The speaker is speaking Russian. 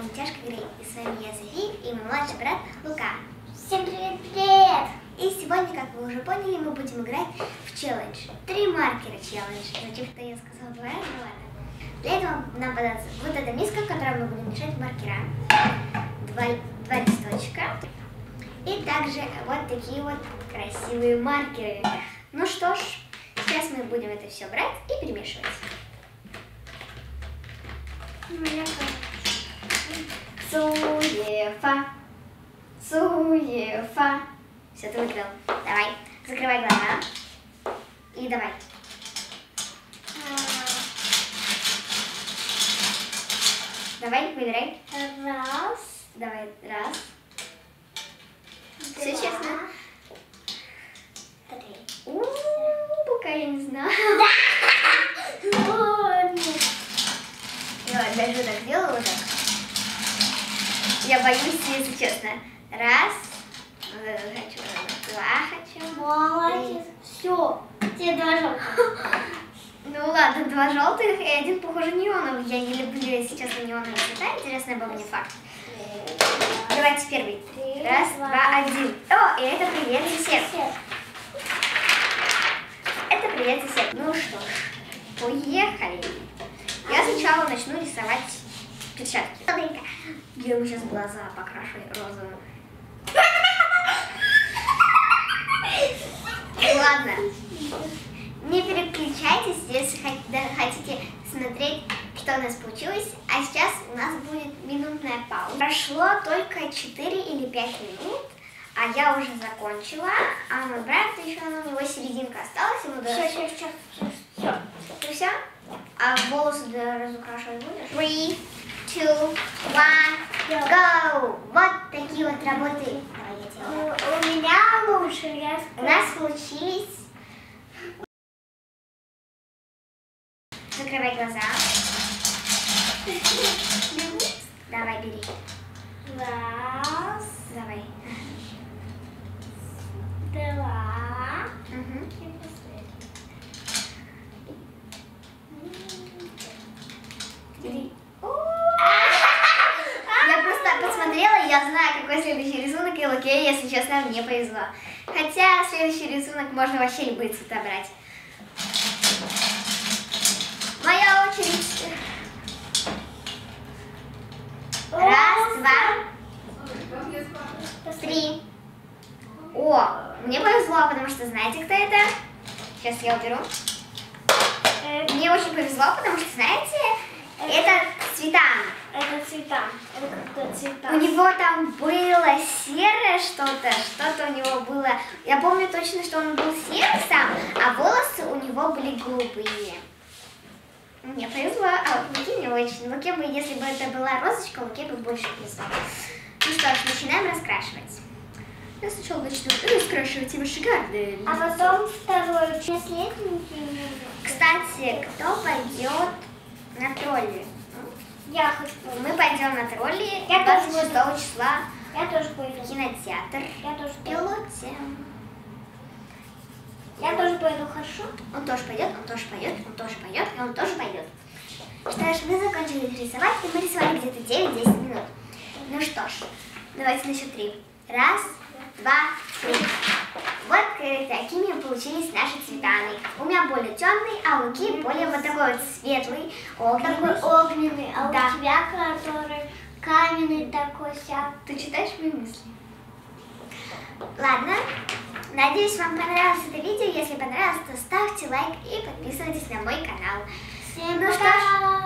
Мультяшка Грей. И с вами я, София, и мой младший брат Лука. Всем привет! И сегодня, как вы уже поняли, мы будем играть в челлендж. 3 маркера челлендж. Зачем что я сказала 2 раза, ладно. Для этого нам понадобится вот эта миска, в которой мы будем мешать маркера. Два листочка. И также вот такие вот красивые маркеры. Ну что ж, сейчас мы будем это все брать и перемешивать. Суефа, суефа. Все, ты выиграл. Давай, закрывай глаза. И давай. Давай, выбирай. Раз. Давай, раз. Два, Все честно. 3. Пока я не знаю. Давай, даже так сделаю, вот так. Я боюсь, если честно. Раз. Хочу. 2 хочу. Молодец. Все. Тебе 2 желтых. Ну ладно, 2 желтых и 1, похоже, неоновый. Я не люблю, если честно, неоновые цвета. Интересный был мне факт. Давайте первый. 1, 2, 1. О, и это привет сосед. Это привет сосед. Ну что ж, поехали. Я сначала начну рисовать перчатки. Я ему сейчас глаза покрашу розовым. Ладно. Не переключайтесь, если хотите смотреть, что у нас получилось. А сейчас у нас будет минутная пауза. Прошло только 4 или 5 минут, а я уже закончила. А мой брат еще, у него серединка осталась. Ему Все. Ну все? А волосы разукрашивать будешь? 3, 2, 1, go! Вот такие вот работы. У меня лучше. У нас получились. Закрывай глаза. Давай, бери. Раз. Давай. 2. Угу. Я просто посмотрела, и я знаю, какой следующий рисунок, и окей, если честно, мне повезло. Хотя следующий рисунок можно вообще любые цвета брать. Моя очередь. 1, 2, 3. О, мне повезло, потому что знаете, кто это? Сейчас я уберу. Мне очень повезло, потому что, знаете, это Цветан. Это цвета. Это как-то цвета. У него там было серое что-то у него было. Я помню точно, что он был серый сам, а волосы у него были голубые. Мне повезло, а вот Луке не очень. Луке бы, если бы это была розочка, Луке бы больше повезло. Ну что ж, начинаем раскрашивать. Я сначала начну раскрашивать его шикарные. А потом второй, следующий. Кстати, кто пойдет на тролли? Я хочу. Мы пойдем на тролли Я 26 числа Я тоже пойду. в кинотеатр. Я тоже В пойду. пилоте. Я тоже пойду, хорошо? Он тоже пойдет, он тоже пойдет, он тоже пойдет, и он тоже пойдет. Что ж, мы закончили рисовать, и мы рисовали где-то 9-10 минут. Ну что ж, давайте на счет 3. 1, 2, 3. Вот такими получились наши цветаны. У меня более темный, а у Луки более вот такой вот светлый, огненный. Такой огненный, а Да. у тебя, который каменный такой вся. Ты читаешь мои мысли? Ладно, надеюсь, вам понравилось это видео. Если понравилось, то ставьте лайк и подписывайтесь на мой канал. Всем Ну что ж, пока!